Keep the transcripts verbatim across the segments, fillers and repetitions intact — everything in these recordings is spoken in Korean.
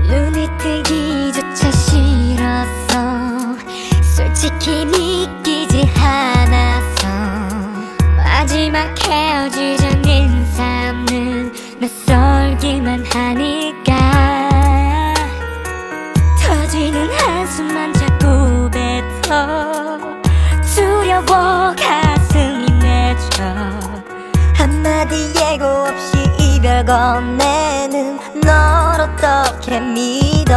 눈이 뜨기조차 싫었어. 솔직히 믿기지 않았어. 마지막 헤어지자는 인사는 낯설기만 하니까 터지는 한숨만 자꾸 뱉어. 두려워 가슴이 맺혀. 한마디 예고 없이 이별 건네는 널 어떻게 믿어.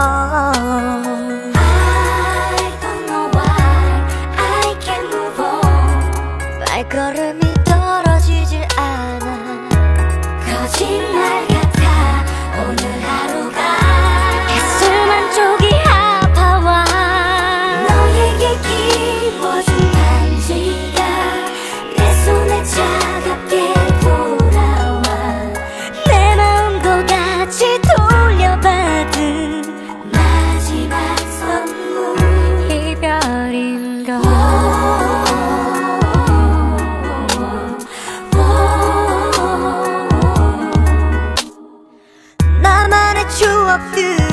I don't know why I can't move on. 발걸음이 떨어지질 않아. 거짓말 같아 오늘 하루가. 가슴 한쪽이 아파와. 너에게 끼워준 반지가 내 손에 차갑게 돌아와. 내 마음도 같이 돌려받은 마지막 선물. 이별인가. 나만의 추억들